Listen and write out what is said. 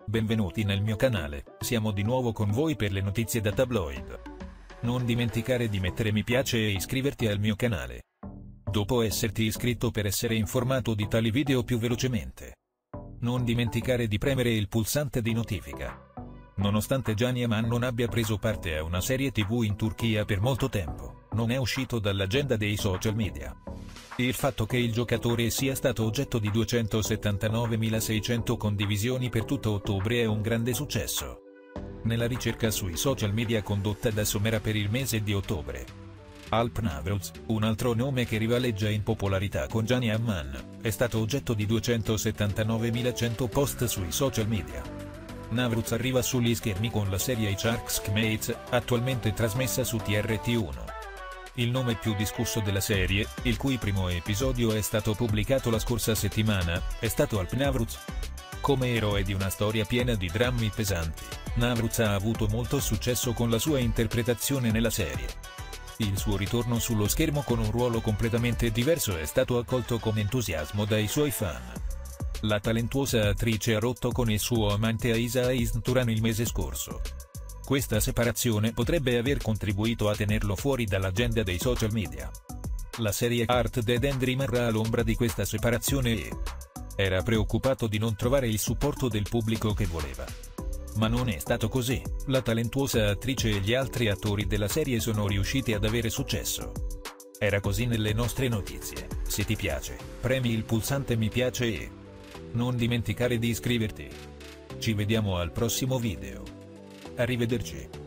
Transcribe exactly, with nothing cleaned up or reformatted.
Benvenuti nel mio canale, siamo di nuovo con voi per le notizie da tabloid. Non dimenticare di mettere mi piace e iscriverti al mio canale. Dopo esserti iscritto per essere informato di tali video più velocemente. Non dimenticare di premere il pulsante di notifica. Nonostante Can Yaman non abbia preso parte a una serie tivù in Turchia per molto tempo, non è uscito dall'agenda dei social media. Il fatto che il giocatore sia stato oggetto di duecentosettantanovemilaseicento condivisioni per tutto ottobre è un grande successo. Nella ricerca sui social media condotta da Somera per il mese di ottobre, Alp Navruz, un altro nome che rivaleggia in popolarità con Can Yaman, è stato oggetto di duecentosettantanovemilacento post sui social media. Navruz arriva sugli schermi con la serie I Sharks Mates, attualmente trasmessa su T R T uno. Il nome più discusso della serie, il cui primo episodio è stato pubblicato la scorsa settimana, è stato Alp Navruz. Come eroe di una storia piena di drammi pesanti, Navruz ha avuto molto successo con la sua interpretazione nella serie. Il suo ritorno sullo schermo con un ruolo completamente diverso è stato accolto con entusiasmo dai suoi fan. La talentuosa attrice ha rotto con il suo amante Aisa Aizn il mese scorso. Questa separazione potrebbe aver contribuito a tenerlo fuori dall'agenda dei social media. La serie Art Dead End rimarrà all'ombra di questa separazione e era preoccupato di non trovare il supporto del pubblico che voleva. Ma non è stato così, la talentuosa attrice e gli altri attori della serie sono riusciti ad avere successo. Era così nelle nostre notizie. Se ti piace, premi il pulsante mi piace e non dimenticare di iscriverti. Ci vediamo al prossimo video. Arrivederci.